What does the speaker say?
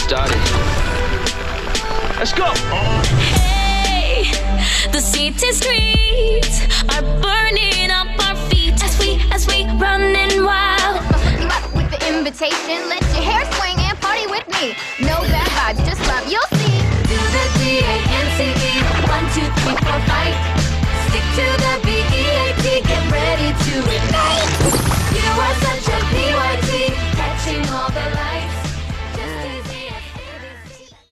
started. Let's go! Hey, the city streets are burning up our feet as we running wild. Hook you up with the invitation. Let your hair swing and party with me. No bad vibes, just love, you'll see. Do the D-A-N-C-E. 1, 2, 3, 4, fight.